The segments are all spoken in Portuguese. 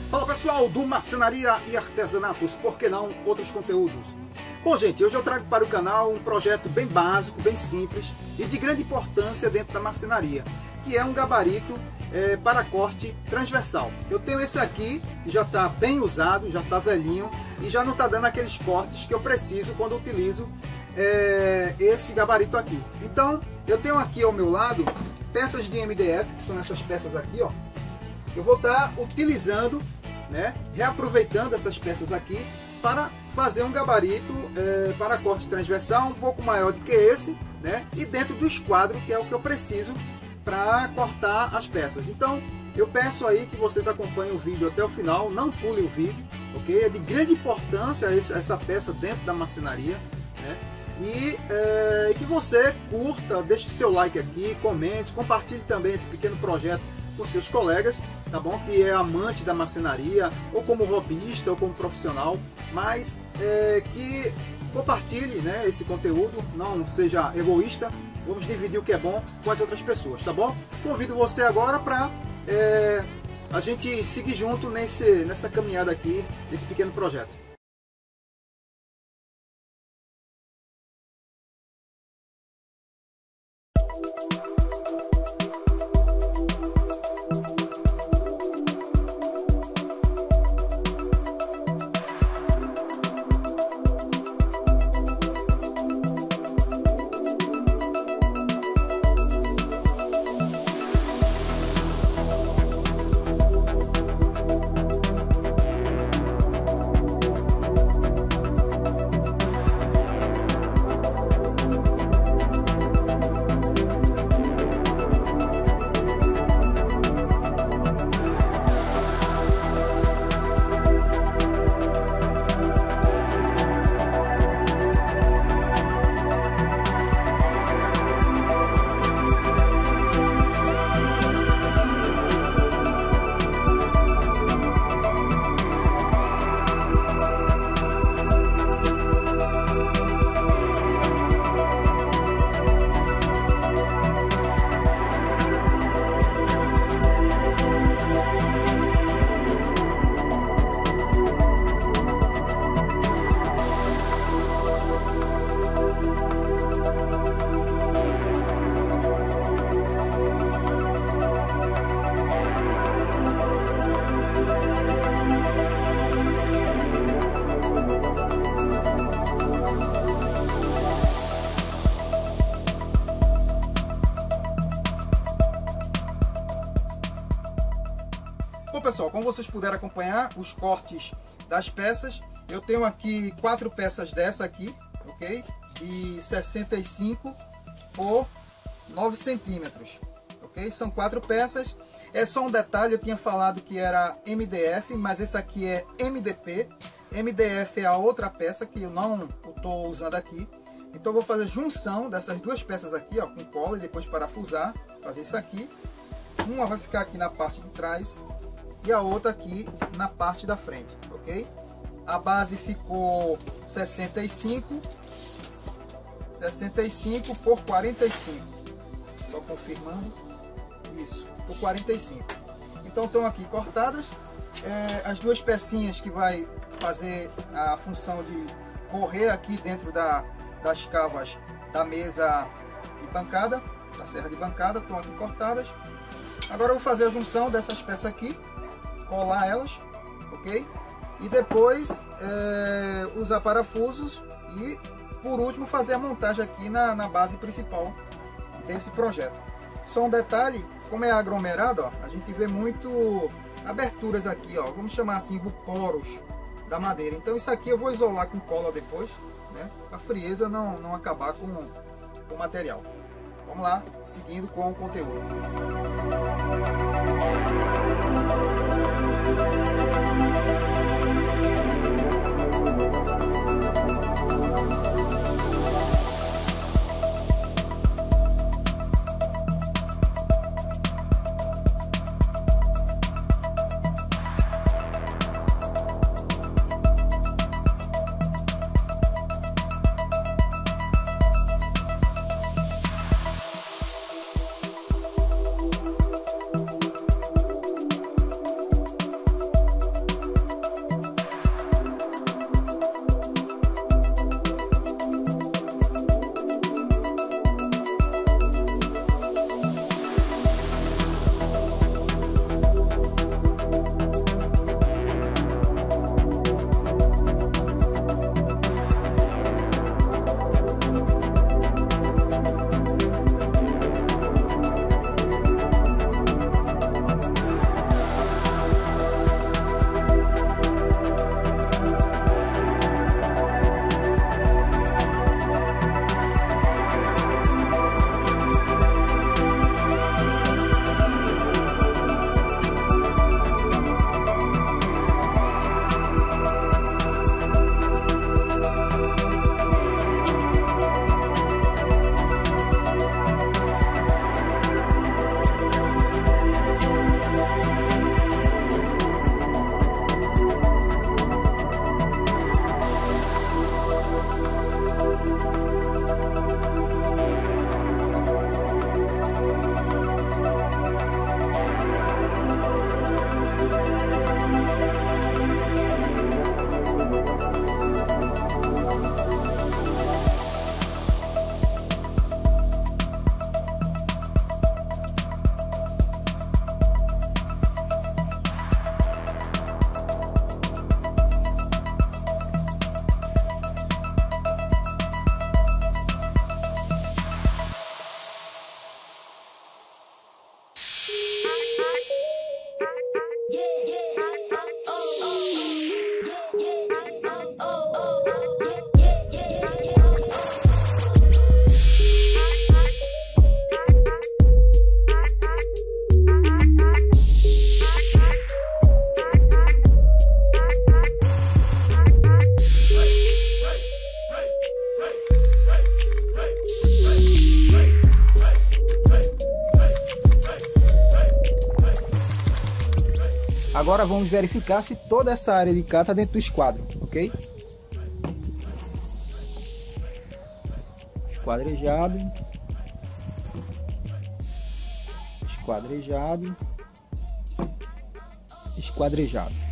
Fala pessoal do Marcenaria e Artesanatos, por que não outros conteúdos? Bom gente, hoje eu trago para o canal um projeto bem básico, bem simples e de grande importância dentro da marcenaria, que é um gabarito para corte transversal. Eu tenho esse aqui, que já está bem usado, já está velhinho e já não está dando aqueles cortes que eu preciso quando utilizo esse gabarito aqui. Então eu tenho aqui ao meu lado peças de MDF, que são essas peças aqui, ó. Eu vou estar utilizando, reaproveitando essas peças aqui para fazer um gabarito para corte transversal um pouco maior do que esse, e dentro do esquadro, que é o que eu preciso para cortar as peças. Então eu peço aí que vocês acompanhem o vídeo até o final, não pulem o vídeo, ok? É de grande importância essa peça dentro da marcenaria, e que você curta, deixe seu like aqui, comente, compartilhe também esse pequeno projeto com seus colegas, tá bom? Que é amante da marcenaria, ou como hobbyista, ou como profissional, mas que compartilhe, esse conteúdo, não seja egoísta, vamos dividir o que é bom com as outras pessoas, tá bom? Convido você agora para a gente seguir junto nessa caminhada aqui, nesse pequeno projeto. Bom pessoal, como vocês puderam acompanhar os cortes das peças, eu tenho aqui 4 peças dessa aqui, ok? De 65 por 9 centímetros, ok? São 4 peças. É só um detalhe, eu tinha falado que era MDF, mas esse aqui é MDP. MDF é a outra peça que eu não estou usando aqui. Então eu vou fazer junção dessas duas peças aqui, ó, com cola e depois parafusar, fazer isso aqui. Uma vai ficar aqui na parte de trás e a outra aqui na parte da frente, ok? A base ficou 65 por 45, só confirmando, isso, por 45. Então estão aqui cortadas as duas pecinhas que vai fazer a função de correr aqui dentro das cavas da mesa de bancada, da serra de bancada, estão aqui cortadas. Agora eu vou fazer a junção dessas peças aqui, colar elas, ok? E depois usar parafusos e por último fazer a montagem aqui na base principal desse projeto. Só um detalhe, como é aglomerado, ó, a gente vê muito aberturas aqui, ó, vamos chamar assim de poros da madeira. Então isso aqui eu vou isolar com cola depois, a frieza não acabar com o material. Vamos lá, seguindo com o conteúdo. agora vamos verificar se toda essa área de cá está dentro do esquadro, ok? Esquadrejado. Esquadrejado. Esquadrejado.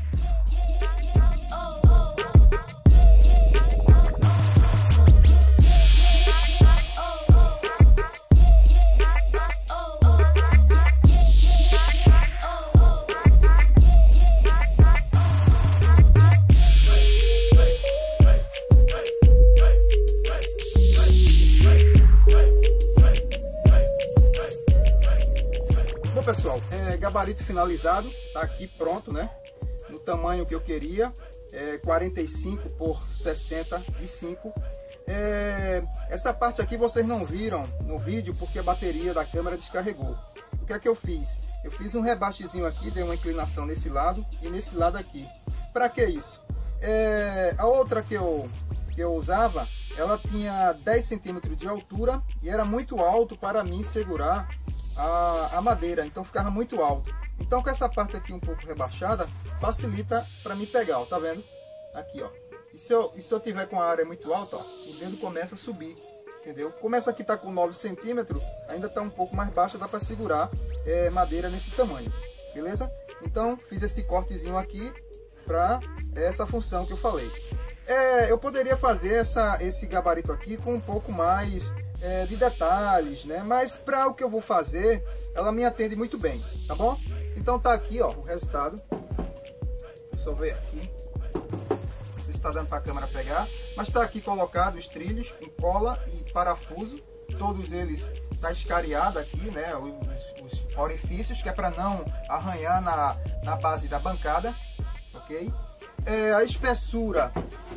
Pessoal, gabarito finalizado, tá aqui pronto, né? No tamanho que eu queria, 45 por 65. Essa parte aqui vocês não viram no vídeo porque a bateria da câmera descarregou. O que é que eu fiz? Eu fiz um rebaixezinho aqui, dei uma inclinação nesse lado e nesse lado aqui. Para que isso? A outra que eu usava, ela tinha 10 centímetros de altura e era muito alto para mim segurar a madeira, então ficava muito alto. Então com essa parte aqui um pouco rebaixada, facilita para mim pegar, ó, tá vendo? Aqui, ó. E se eu tiver com a área muito alta, ó, o dedo começa a subir, entendeu? Como essa aqui tá com 9 centímetros, ainda tá um pouco mais baixa, dá para segurar madeira nesse tamanho, beleza? Então fiz esse cortezinho aqui para essa função que eu falei. Eu poderia fazer esse gabarito aqui com um pouco mais de detalhes, né? Mas para o que eu vou fazer, ela me atende muito bem, tá bom? Então tá aqui, ó, o resultado. Deixa eu ver aqui. Não sei se está dando para a câmera pegar, mas está aqui colocado os trilhos com cola e parafuso. Todos eles tá escariado aqui, né? Os orifícios, que é para não arranhar na base da bancada, ok? A espessura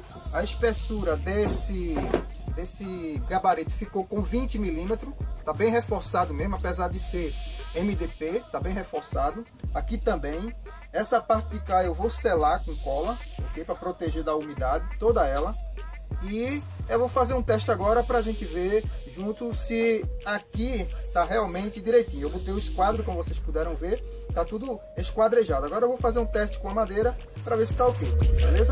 desse gabarito ficou com 20 milímetros, tá bem reforçado mesmo, apesar de ser MDP, tá bem reforçado. Aqui também, essa parte de cá eu vou selar com cola, ok, para proteger da umidade toda ela. E eu vou fazer um teste agora para a gente ver junto se aqui tá realmente direitinho. Eu botei o esquadro, como vocês puderam ver, tá tudo esquadrejado. Agora eu vou fazer um teste com a madeira para ver se tá ok, beleza?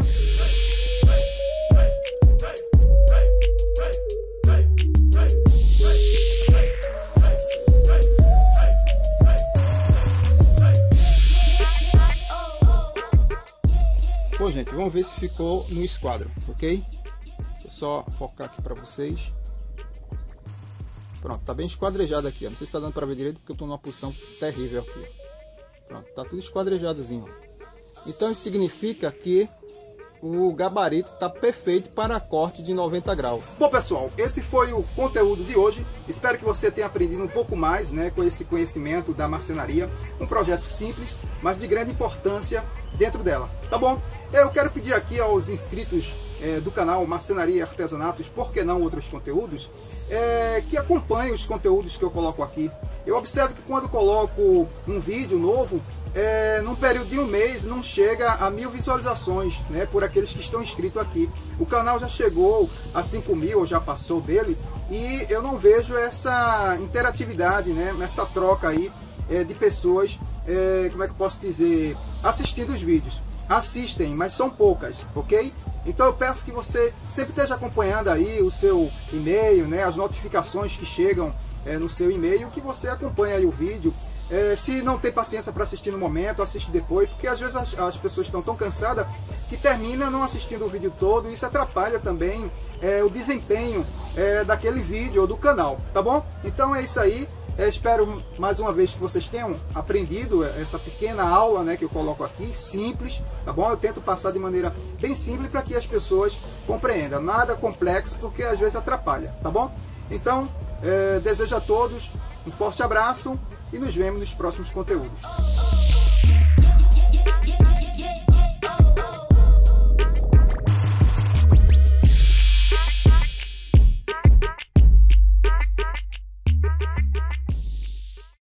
Bom, gente, vamos ver se ficou no esquadro, ok? Vou só focar aqui para vocês. Pronto, tá bem esquadrejado aqui, ó. Não sei se tá dando para ver direito porque eu tô numa posição terrível aqui. Pronto, tá tudo esquadrejadozinho. Então isso significa que o gabarito tá perfeito para corte de 90 graus. Bom, pessoal, esse foi o conteúdo de hoje. Espero que você tenha aprendido um pouco mais, né, com esse conhecimento da marcenaria. Um projeto simples, mas de grande importância dentro dela, tá bom? Eu quero pedir aqui aos inscritos do canal Marcenaria e Artesanatos, por que não outros conteúdos, que acompanhem os conteúdos que eu coloco aqui. Eu observo que quando coloco um vídeo novo, num período de um mês não chega a 1000 visualizações, né, por aqueles que estão inscritos aqui. O canal já chegou a 5.000, ou já passou dele, e eu não vejo essa interatividade, né, essa troca aí de pessoas, como é que eu posso dizer, assistindo os vídeos. Assistem, mas são poucas, ok? Então eu peço que você sempre esteja acompanhando aí o seu e-mail, né, as notificações que chegam no seu e-mail, que você acompanhe aí o vídeo. Se não tem paciência para assistir no momento, assiste depois, porque às vezes as pessoas estão tão cansadas que terminam não assistindo o vídeo todo, e isso atrapalha também o desempenho daquele vídeo ou do canal, tá bom? Então é isso aí. Espero mais uma vez que vocês tenham aprendido essa pequena aula, né, que eu coloco aqui, simples, tá bom? Eu tento passar de maneira bem simples para que as pessoas compreendam, nada complexo, porque às vezes atrapalha, tá bom? Então, desejo a todos um forte abraço e nos vemos nos próximos conteúdos.